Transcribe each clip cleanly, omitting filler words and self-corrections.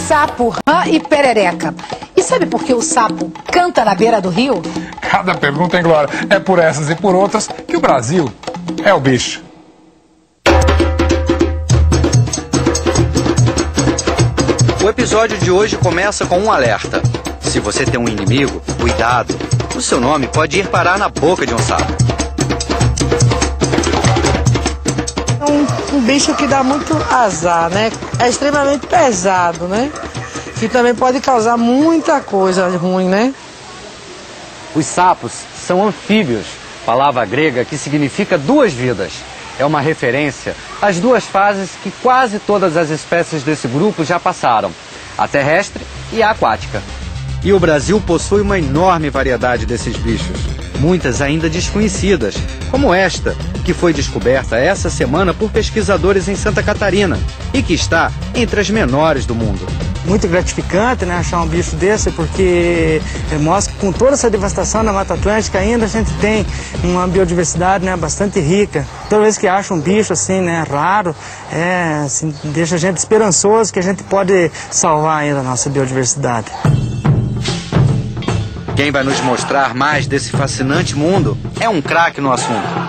sapo, rã e perereca. E sabe por que o sapo canta na beira do rio? Cada pergunta, hein, Glória? É por essas e por outras que o Brasil é o bicho. O episódio de hoje começa com um alerta. Se você tem um inimigo, cuidado. O seu nome pode ir parar na boca de um sapo. É um bicho que dá muito azar, né? É extremamente pesado, né? Que também pode causar muita coisa ruim, né? Os sapos são anfíbios, palavra grega que significa duas vidas. É uma referência às duas fases que quase todas as espécies desse grupo já passaram, a terrestre e a aquática. E o Brasil possui uma enorme variedade desses bichos, muitas ainda desconhecidas, como esta, que foi descoberta essa semana por pesquisadores em Santa Catarina e que está entre as menores do mundo. Muito gratificante, né, achar um bicho desse, porque mostra que com toda essa devastação na Mata Atlântica ainda a gente tem uma biodiversidade, né, bastante rica. Toda vez que acha um bicho assim, né, raro, assim, deixa a gente esperançoso que a gente pode salvar ainda a nossa biodiversidade. Quem vai nos mostrar mais desse fascinante mundo é um craque no assunto.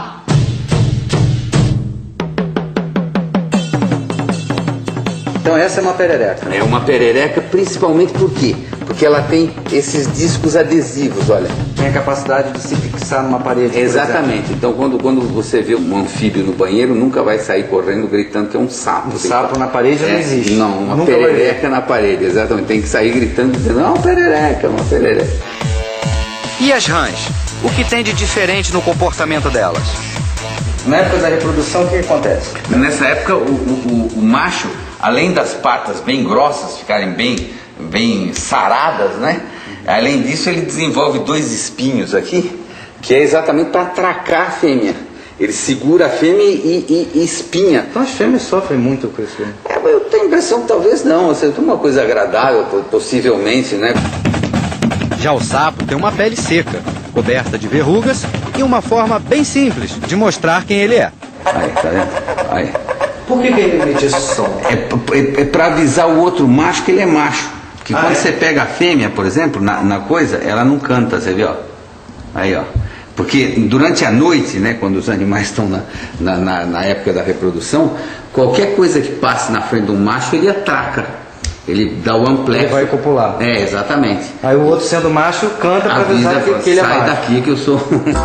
Então essa é uma perereca. É uma perereca principalmente por quê? Porque ela tem esses discos adesivos, olha. Tem a capacidade de se fixar numa parede. Exatamente. Então quando você vê um anfíbio no banheiro, nunca vai sair correndo gritando que é um sapo. Um sapo na parede não existe. Não, uma perereca na parede, exatamente. Tem que sair gritando dizendo, não, uma perereca, uma perereca. E as rãs? O que tem de diferente no comportamento delas? Na época da reprodução, o que acontece? Nessa época, o macho, além das patas bem grossas, ficarem bem saradas, né? Além disso, ele desenvolve dois espinhos aqui, que é exatamente para atracar a fêmea. Ele segura a fêmea e espinha. Então as fêmeas sofrem muito com isso. Eu tenho a impressão que talvez não. Ou seja, uma coisa agradável, possivelmente, né? Já o sapo tem uma pele seca, coberta de verrugas e uma forma bem simples de mostrar quem ele é. Aí, tá vendo? Aí. Por que ele emite esse som? É para avisar o outro macho que ele é macho. Porque quando você pega a fêmea, por exemplo, na coisa, ela não canta, você vê, ó. Aí, ó. Porque durante a noite, né, quando os animais estão na época da reprodução, qualquer coisa que passe na frente de um macho, ele atraca. Ele dá o amplexo. Ele vai copular. É, exatamente. Aí o outro, sendo macho, canta para avisar que ele é macho. Sai daqui que eu sou...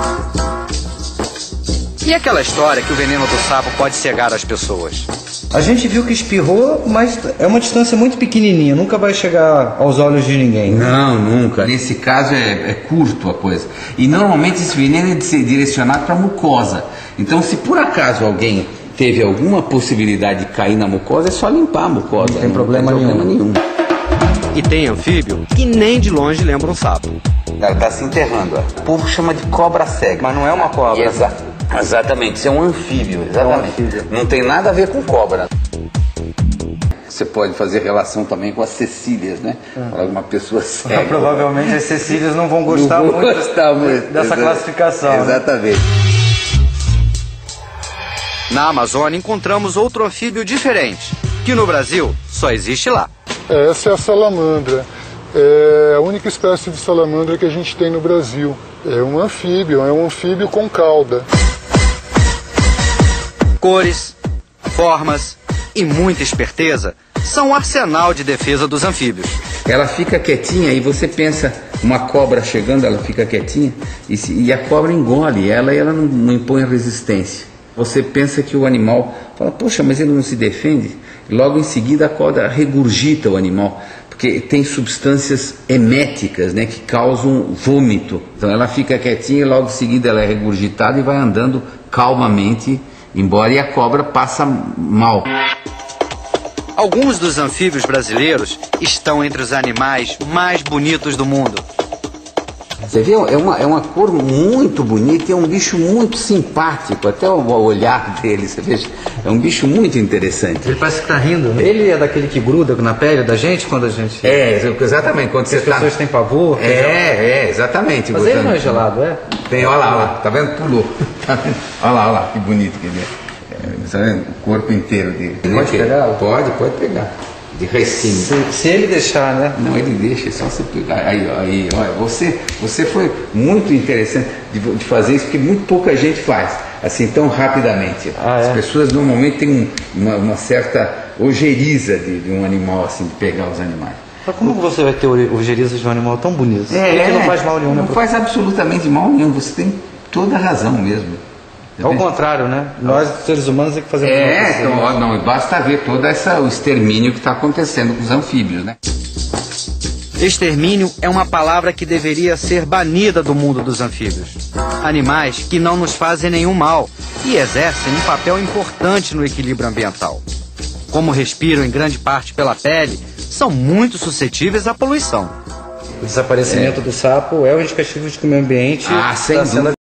E aquela história que o veneno do sapo pode cegar as pessoas? A gente viu que espirrou, mas é uma distância muito pequenininha, nunca vai chegar aos olhos de ninguém. Não, nunca. Nesse caso é curto a coisa. E normalmente esse veneno é direcionado para a mucosa. Então, se por acaso alguém teve alguma possibilidade de cair na mucosa, é só limpar a mucosa. Não tem problema nenhum. E tem anfíbio que nem de longe lembra um sapo. Ela está se enterrando. O povo chama de cobra cega. Mas não é uma cobra. Exatamente, isso é um anfíbio. Exatamente. Não tem nada a ver com cobra. Você pode fazer relação também com as cecílias, né? Uma pessoa cega. Provavelmente as cecílias não vão gostar muito dessa classificação. Exatamente. Na Amazônia encontramos outro anfíbio diferente, que no Brasil só existe lá. Essa é a salamandra. É a única espécie de salamandra que a gente tem no Brasil. É um anfíbio com cauda. Cores, formas e muita esperteza são o arsenal de defesa dos anfíbios. Ela fica quietinha e você pensa, uma cobra chegando, ela fica quietinha e a cobra engole ela e ela não impõe resistência. Você pensa que o animal fala, poxa, mas ele não se defende? E logo em seguida a cobra regurgita o animal, porque tem substâncias eméticas, né, que causam vômito. Então ela fica quietinha e logo em seguida ela é regurgitada e vai andando calmamente embora, e a cobra passa mal. Alguns dos anfíbios brasileiros estão entre os animais mais bonitos do mundo. Você vê, é uma cor muito bonita e é um bicho muito simpático, até o olhar dele, você vê, é um bicho muito interessante. Ele parece que está rindo, né? Ele é daquele que gruda na pele da gente quando a gente... Exatamente. Quando as pessoas têm pavor. Exatamente. Mas ele não é gelado, é? Tem, olha lá, tá vendo? Pulou. Olha lá, que bonito que ele é. Tá vendo? O corpo inteiro dele. Pode pegar? Pode pegar. de restinho. Se ele deixar, né? Não, ele deixa, é só você pegar. Aí, olha, você foi muito interessante de fazer isso, porque muito pouca gente faz, assim, tão rapidamente. As pessoas normalmente têm uma certa ojeriza de um animal, assim, de pegar os animais. Mas como você vai ter ojeriza de um animal tão bonito? Que não faz mal nenhum, né? Não faz absolutamente mal nenhum, você tem toda a razão mesmo. Ao contrário, né? Nós, seres humanos, é que fazemos então, não, basta ver todo o extermínio que está acontecendo com os anfíbios, né? Extermínio é uma palavra que deveria ser banida do mundo dos anfíbios. Animais que não nos fazem nenhum mal e exercem um papel importante no equilíbrio ambiental. Como respiram em grande parte pela pele, são muito suscetíveis à poluição. O desaparecimento do sapo é o indicativo de que o meio ambiente sem dúvida.